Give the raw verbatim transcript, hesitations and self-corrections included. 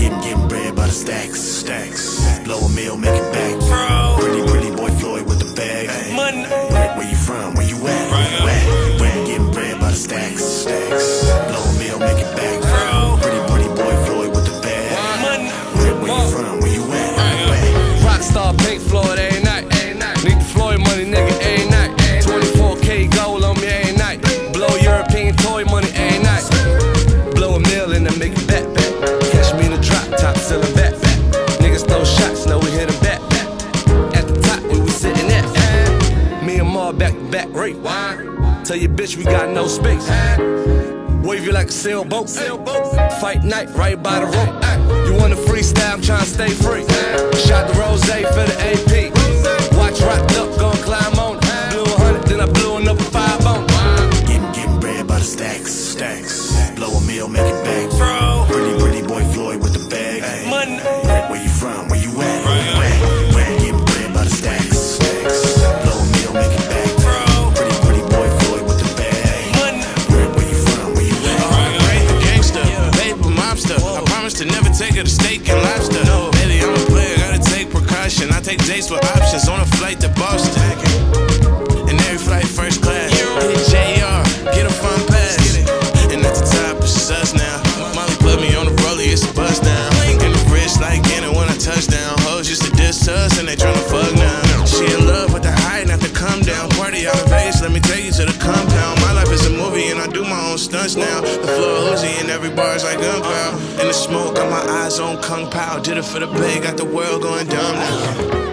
Getting, getting bread by the stacks, stacks. Blow a meal, make it back, bro. Pretty, pretty boy Floyd with the bag. Money. Where, where you from? Where you at? Where you at? Where getting bread by the stacks, stacks. Blow a meal, make it back, bro. Pretty, pretty boy Floyd with the bag. Money. Where, where you from? Where you at? Where you at? Rockstar Pink Floyd every night. Need the Floyd money, nigga, every night. twenty-four K gold on me every night. Blow European toy money every night. Blow a mill and then make it back, back. Catch me in the drop top, selling back, back. Niggas throw shots, know we hit them back, back. At the top, where we sitting at. Me and Ma back to back, right? Tell your bitch we got no space. Wave you like a sailboat. Fight night right by the rope. You want a freestyle, I'm trying to stay free. Shot the rose for the A P. Watch rocked up, gon' climb on it. Blew a hundred, then I blew another five on it. Getting, getting bread by the stacks, stacks. Blow a meal, make it back, bro. Pretty, pretty boy Floyd with the bag. Money. Where, where you from? Where you at? Where you at? Where getting bread by the stacks, stacks. Blow a meal, make it back, bro. Pretty, pretty boy Floyd with the bag. Money. Where, where you from? Where you at? Alright, gangster, paper mobster. I promise to never take her to steak and lobster. No, baby, I'm a player, gotta take precaution. I take dates with options on a flight to Boston. And every flight first class. Hit J R, get a fun pass. And at the top, it's us now. Molly put me on the rollie, it's a buzz down. And the wrist like in it when I touch down. Hoes used to diss us and they tryna fuck now. She in love with the high, not the come down. Party out in Vegas, let me take you to the compound. My life is a movie and I do my own stunts now. The floor Uzi and every bar's like gunpowder. In the smoke, got my eyes on Kung Pao. Did it for the bay, got the world going dumb now.